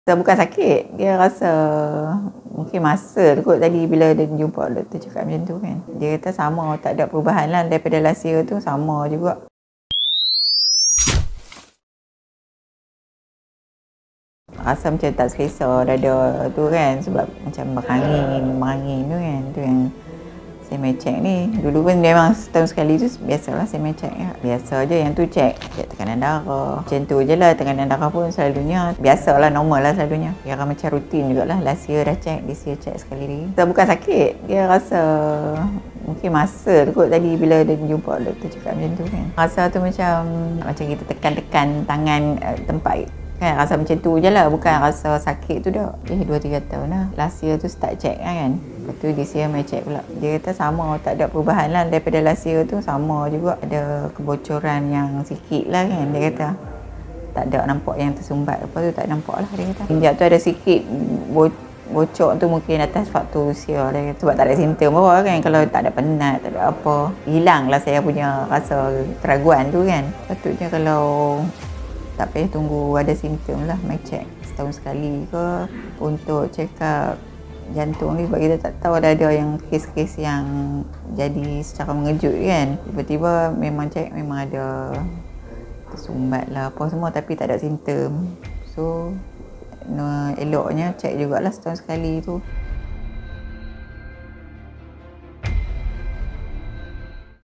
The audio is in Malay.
Bukan sakit, dia rasa mungkin masa kot tadi bila dia jumpa doktor cakap macam tu kan. Dia kata sama, tak ada perubahan lah daripada last year tu, sama juga. Rasa macam tak selesa dada tu kan, sebab macam berangin tu kan. Tu yang saya mai check ni. Dulu pun memang setahun sekali tu biasalah saya mai check ya. Biasa je yang tu check tekanan darah. Macam tu je lah, tekanan darah pun selalunya biasalah, normal lah selalunya. Dia akan macam rutin jugalah. Last year dah check, this year check sekali lagi. Bukan sakit, dia rasa mungkin masa kot tadi bila dia jumpa doktor cakap macam tu kan. Rasa tu macam kita tekan-tekan tangan tempat kan, rasa macam tu je lah, bukan rasa sakit tu dah. 2-3 tahun lah. Last year tu start check kan. Lepas tu this year mai check pula. Dia kata sama, tak ada perubahan lah daripada last year tu, sama juga. Ada kebocoran yang sikit lah kan, dia kata. Tak ada nampak yang tersumbat apa tu, tak nampak lah dia kata. Injak tu ada sikit bocor tu mungkin atas faktor usia dia kata. Sebab tak ada simptom apa kan, kalau tak ada penat, tak ada apa, hilang lah saya punya rasa keraguan tu kan. Patutnya kalau tak payah tunggu ada simptom lah, mai check setahun sekali ke untuk check up jantung ni, sebab kita tak tahu ada yang kes-kes yang jadi secara mengejut kan. Tiba-tiba memang check memang ada tersumbat lah apa semua tapi tak ada simptom. So eloknya check jugalah setahun sekali tu.